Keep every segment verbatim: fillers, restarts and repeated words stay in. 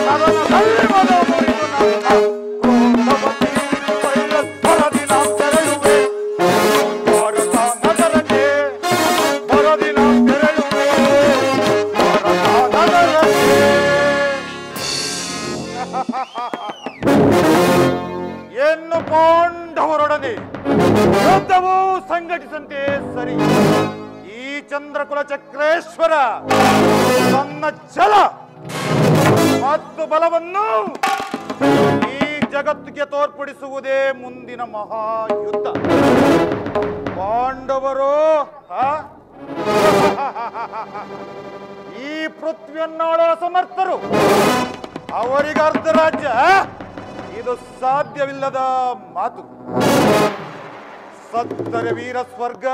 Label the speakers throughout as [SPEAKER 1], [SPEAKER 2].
[SPEAKER 1] ಸದನದಲ್ಲಿ ಮದ ಮುರಿದು ನನ್ನ ಕ್ರೋಧವತಿ ಬರದಿ ನಾ ತೆರಳುವೆ ಭಾರತ ನಗರಕ್ಕೆ ಬರದಿ ನಾ ತೆರಳುವೆ ಭಾರತ ನಗರಕ್ಕೆ. ಎನ್ನು ಪಾಂಡವರೊಡನೆ ಯುದ್ಧವು ಸಂಘಟಿಸಂತೆ ಸರಿ. ಈ ಚಂದ್ರಕುಲ ಚಕ್ರೇಶ್ವರ ತನ್ನ ಛಲ ಮತ್ತು ಬಲವನ್ನು ಈ ಜಗತ್ತಿಗೆ ತೋರ್ಪಡಿಸುವುದೇ ಮುಂದಿನ ಮಹಾಯುದ್ಧ. ಪಾಂಡವರು ಈ ಪೃಥ್ವಿಯನ್ನಾಳುವ ಸಮರ್ಥರು. ಅವರಿಗೆ ಅರ್ಧ ರಾಜ್ಯ ಇದು ಸಾಧ್ಯವಿಲ್ಲದ ಮಾತು. ಸತ್ತರೆ ವೀರ ಸ್ವರ್ಗ,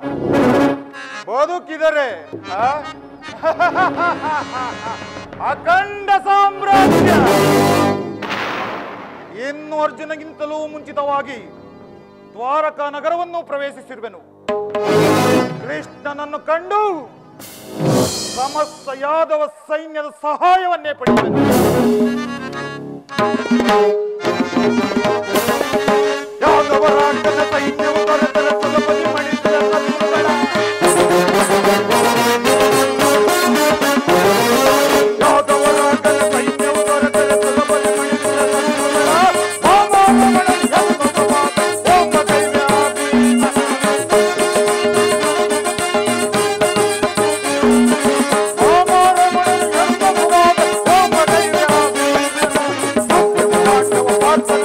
[SPEAKER 1] ಬದುಕಿದರೆ ಅಖಂಡ ಸಾಮ್ರಾಜ್ಯ. ಇನ್ನು ಅರ್ಜುನಗಿಂತಲೂ ಮುಂಚಿತವಾಗಿ ದ್ವಾರಕಾ ನಗರವನ್ನು ಪ್ರವೇಶಿಸಿರುವೆನು. ಕೃಷ್ಣನನ್ನು ಕಂಡು ಸಮಸ್ತ ಯಾದವ ಸೈನ್ಯದ ಸಹಾಯವನ್ನೇ ಪಡೆಯುವೆನು. ಯಾದವರ ಅಗ್ಗದ ಸೈನ್ಯವು ದೊರೆತರೆ ಸುಲಭದಿ ಮಣಿಸಿದ ಶತ್ರುಗಳ ಯಾದವರ ಅಗ್ಗದ ಸೈನ್ಯವು ದೊರೆತರೆ ಸುಲಭದಿ ಮಣಿಸಿದ ಶತ್ರುಗಳ ಹೋಮಗಳನ್ನು ಯತ್ನವಾದ ಹೋಮ ದೈವ್ಯಾದಿ ಹೋಮಗಳನ್ನು ಯತ್ನವಾದ ಹೋಮ ದೈವ್ಯಾದಿ ಸತ್ಯವಾಕ್ಯವ ವಾರ್ತನ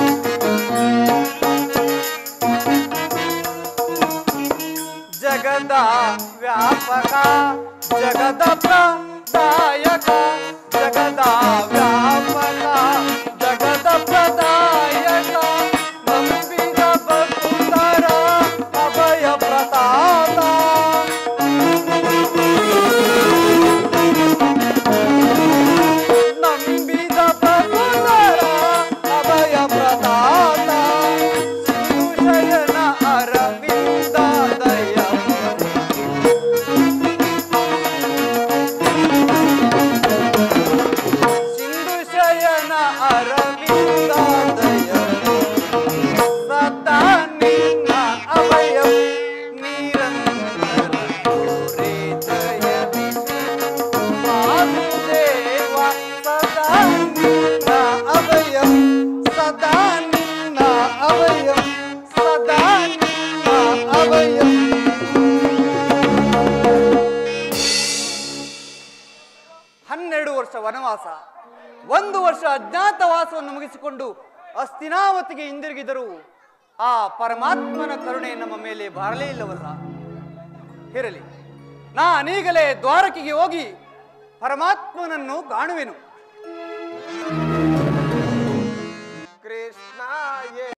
[SPEAKER 2] ಜಗದ
[SPEAKER 1] ವ್ಯಾಪಕ ಜಗದ ಪ್ರದಾಯಕ ಜಗದ ವ್ಯಾಪಕ ಜಗದ ಪ್ರದಾಯಕ ನಂಬಿದ ಭಕ್ತರ ಅಭಯ ಪ್ರತಾಪ ನಂಬಿದ ಭಕ್ತರ ಅಭಯ ಪ್ರತಾಪ ಸಿಂಧುಶಯನ ಅರವಿಂದ ದಯ ಸಿಂಧುಶಯನ ಅರವಿಂದ ದಯ ಸದಾ ನಿನ್ನ ಅಭಯ ನಿರಂತರ ದಯವಿದೆ ವಾಸುದೇವ ಸದಾ ನಿನ್ನ ಅಭಯ ಸದಾ ನಿನ್ನ ಅಭಯ ಸದಾ ನಿನ್ನ ಅಭಯ. ಹನ್ನೆರಡು ವರ್ಷ ವನವಾಸ, ಒಂದು ವರ್ಷ ಅಜ್ಞಾತವಾಸವನ್ನು ಮುಗಿಸಿಕೊಂಡು ಹಸ್ತಿನಾವತಿಗೆ ಹಿಂದಿರುಗಿದರು. ಆ ಪರಮಾತ್ಮನ ಕರುಣೆ ನಮ್ಮ ಮೇಲೆ ಬಾರಲೇ ಇಲ್ಲವಲ್ಲ. ಇರಲಿ, ನಾನೀಗಲೇ ದ್ವಾರಕೆಗೆ ಹೋಗಿ ಪರಮಾತ್ಮನನ್ನು ಕಾಣುವೆನು.
[SPEAKER 2] ಕೃಷ್ಣ